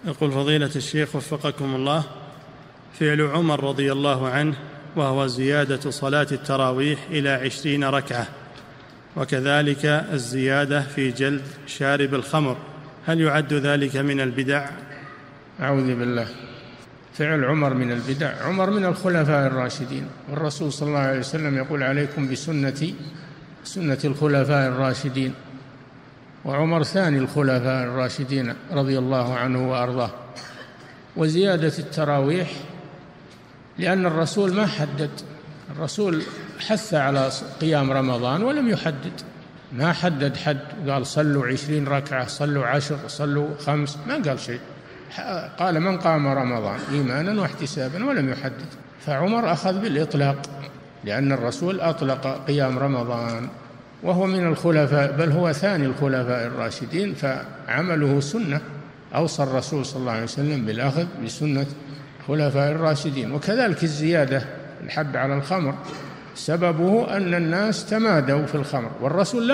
يقول فضيلة الشيخ وفقكم الله، فعل عمر رضي الله عنه وهو زيادة صلاة التراويح إلى 20 ركعة، وكذلك الزيادة في جلد شارب الخمر، هل يعد ذلك من البدع؟ أعوذ بالله. فعل عمر من البدع؟ عمر من الخلفاء الراشدين، والرسول صلى الله عليه وسلم يقول عليكم بسنتي سنة الخلفاء الراشدين، وعمر ثاني الخلفاء الراشدين رضي الله عنه وأرضاه. وزيادة التراويح لأن الرسول ما حدد، الرسول حث على قيام رمضان ولم يحدد، ما حدد حد، قال صلوا 20 ركعة، صلوا 10، صلوا 5، ما قال شيء، قال من قام رمضان إيمانا واحتسابا ولم يحدد. فعمر أخذ بالإطلاق لأن الرسول أطلق قيام رمضان، وهو من الخلفاء، بل هو ثاني الخلفاء الراشدين، فعمله سنة. أوصى الرسول صلى الله عليه وسلم بالأخذ بسنة الخلفاء الراشدين. وكذلك الزيادة الحد على الخمر سببه أن الناس تمادوا في الخمر، والرسول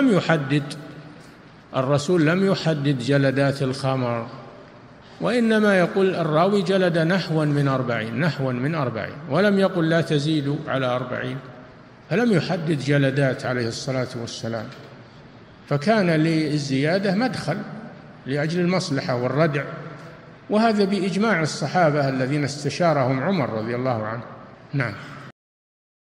لم يحدد جلدات الخمر، وإنما يقول الراوي جلد نحوا من 40 ولم يقل لا تزيدوا على 40، فلم يحدد جلدات عليه الصلاة والسلام. فكان للزيادة مدخل لأجل المصلحة والردع، وهذا بإجماع الصحابة الذين استشارهم عمر رضي الله عنه. نعم.